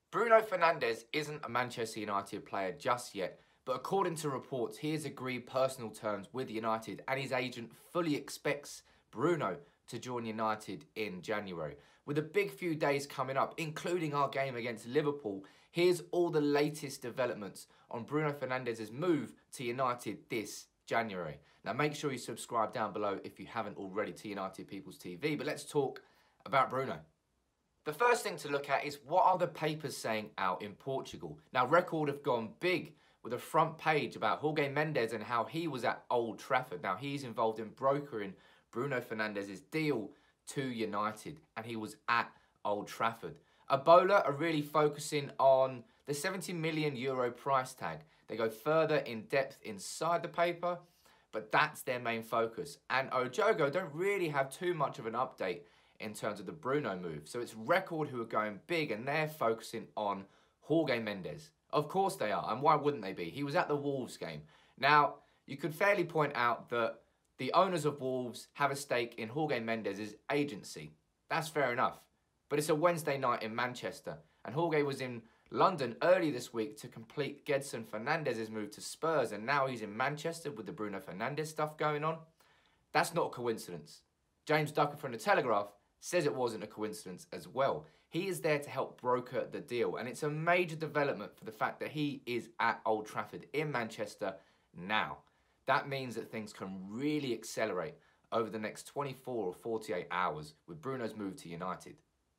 Bruno Fernandes isn't a Manchester United player just yet, but according to reports, he has agreed personal terms with United and his agent fully expects Bruno to join United in January. With a big few days coming up, including our game against Liverpool, here's all the latest developments on Bruno Fernandes' move to United this January. Now make sure you subscribe down below if you haven't already to United People's TV, but let's talk about Bruno. The first thing to look at is what are the papers saying out in Portugal. Now Record have gone big with a front page about Jorge Mendes and how he was at Old Trafford. Now he's involved in brokering Bruno Fernandes' deal to United and he was at Old Trafford. Abola are really focusing on the €70 million price tag. They go further in depth inside the paper, but that's their main focus. And Ojogo don't really have too much of an update in terms of the Bruno move. So it's Record who are going big and they're focusing on Jorge Mendes. Of course they are, and why wouldn't they be? He was at the Wolves game. Now, you could fairly point out that the owners of Wolves have a stake in Jorge Mendes' agency. That's fair enough. But it's a Wednesday night in Manchester, and Jorge was in London early this week to complete Gedson Fernandes' move to Spurs, and now he's in Manchester with the Bruno Fernandes stuff going on. That's not a coincidence. James Ducker from The Telegraph says it wasn't a coincidence as well. He is there to help broker the deal, and it's a major development for the fact that he is at Old Trafford in Manchester now. That means that things can really accelerate over the next 24 or 48 hours with Bruno's move to United.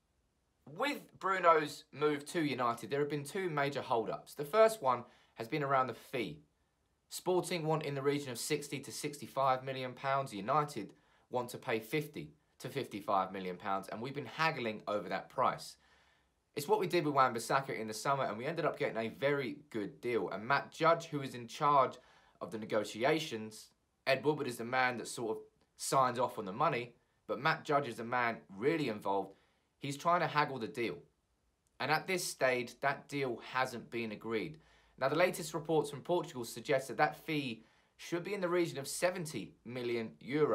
With Bruno's move to United, there have been two major hold-ups. The first one has been around the fee. Sporting want in the region of £60 to £65 million. United want to pay £50 to £55 million, and we've been haggling over that price. It's what we did with Wan-Bissaka in the summer, and we ended up getting a very good deal. And Matt Judge, who is in charge of the negotiations, Ed Woodward is the man that sort of signs off on the money, but Matt Judge is the man really involved. He's trying to haggle the deal. And at this stage, that deal hasn't been agreed. Now, the latest reports from Portugal suggest that that fee should be in the region of €70 million.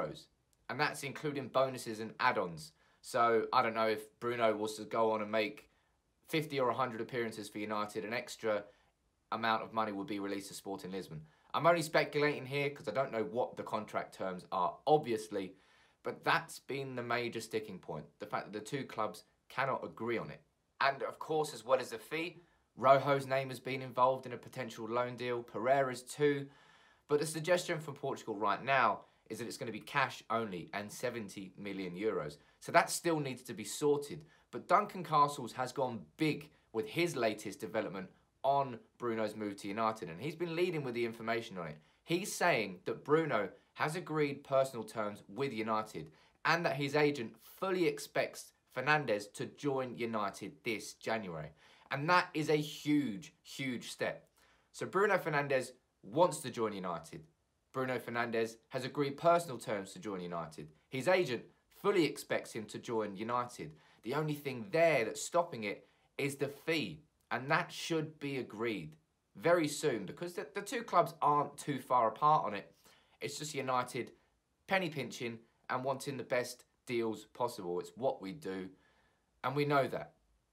And that's including bonuses and add-ons. So, I don't know if Bruno was to go on and make 50 or 100 appearances for United, an extra amount of money would be released to Sporting Lisbon. I'm only speculating here because I don't know what the contract terms are, obviously. But that's been the major sticking point, the fact that the two clubs cannot agree on it. And, of course, as well as the fee, Rojo's name has been involved in a potential loan deal, Pereira's too. But the suggestion from Portugal right now is that it's going to be cash only and €70 million. So that still needs to be sorted. But Duncan Castles has gone big with his latest development on Bruno's move to United, and he's been leading with the information on it. He's saying that Bruno has agreed personal terms with United and that his agent fully expects Fernandes to join United this January. And that is a huge, huge step. So Bruno Fernandes wants to join United. Bruno Fernandes has agreed personal terms to join United. His agent fully expects him to join United. The only thing there that's stopping it is the fee. And that should be agreed very soon because the two clubs aren't too far apart on it. It's just United penny pinching and wanting the best deals possible. It's what we do, and we know that.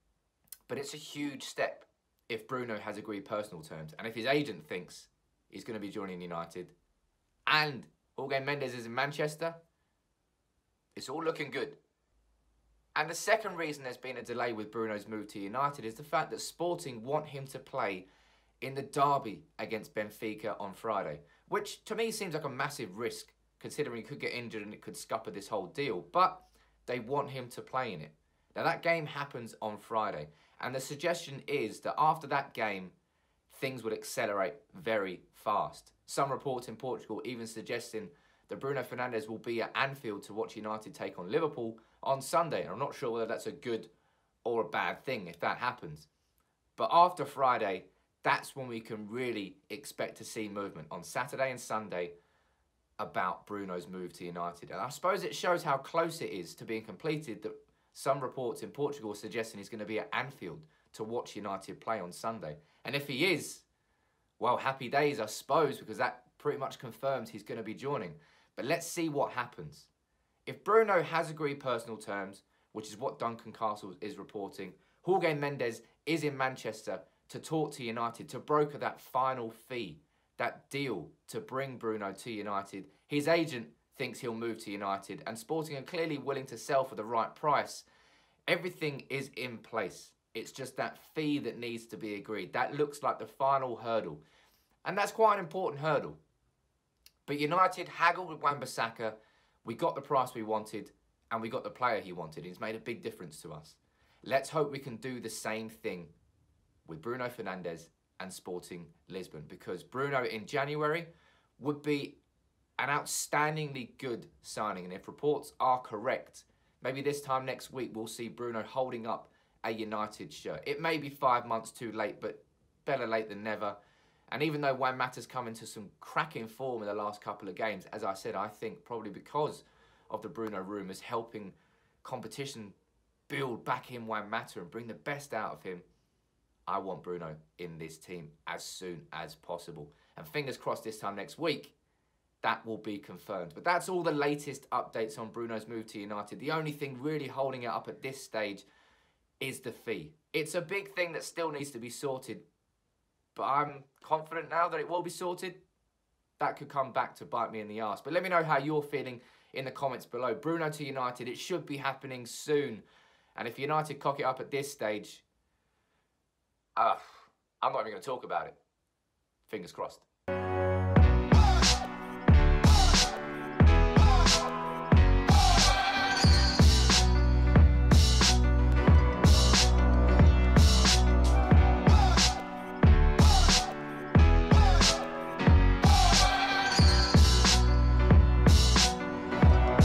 But it's a huge step if Bruno has agreed personal terms. And if his agent thinks he's going to be joining United and Jorge Mendes is in Manchester, it's all looking good. And the second reason there's been a delay with Bruno's move to United is the fact that Sporting want him to play in the derby against Benfica on Friday, which to me seems like a massive risk considering he could get injured and it could scupper this whole deal, but they want him to play in it. Now that game happens on Friday, and the suggestion is that after that game, things would accelerate very fast. Some reports in Portugal even suggesting that Bruno Fernandes will be at Anfield to watch United take on Liverpool on Sunday. And I'm not sure whether that's a good or a bad thing if that happens. But after Friday, that's when we can really expect to see movement on Saturday and Sunday about Bruno's move to United. And I suppose it shows how close it is to being completed that some reports in Portugal are suggesting he's going to be at Anfield to watch United play on Sunday. And if he is, well, happy days, I suppose, because that pretty much confirms he's going to be joining. But let's see what happens. If Bruno has agreed personal terms, which is what Duncan Castles is reporting, Jorge Mendes is in Manchester to talk to United, to broker that final fee, that deal to bring Bruno to United. His agent thinks he'll move to United, and Sporting are clearly willing to sell for the right price. Everything is in place. It's just that fee that needs to be agreed. That looks like the final hurdle. And that's quite an important hurdle. But United haggled with Wan-Bissaka. We got the price we wanted, and we got the player he wanted. He's made a big difference to us. Let's hope we can do the same thing with Bruno Fernandes and Sporting Lisbon, because Bruno in January would be an outstandingly good signing. And if reports are correct, maybe this time next week we'll see Bruno holding up a United shirt. It may be 5 months too late, but better late than never. And even though Juan Mata's come into some cracking form in the last couple of games, as I said, I think probably because of the Bruno rumours helping competition build back in Juan Mata and bring the best out of him, I want Bruno in this team as soon as possible. And fingers crossed this time next week, that will be confirmed. But that's all the latest updates on Bruno's move to United. The only thing really holding it up at this stage is the fee. It's a big thing that still needs to be sorted, but I'm confident now that it will be sorted. That could come back to bite me in the arse. But let me know how you're feeling in the comments below. Bruno to United, it should be happening soon. And if United cock it up at this stage, I'm not even going to talk about it. Fingers crossed.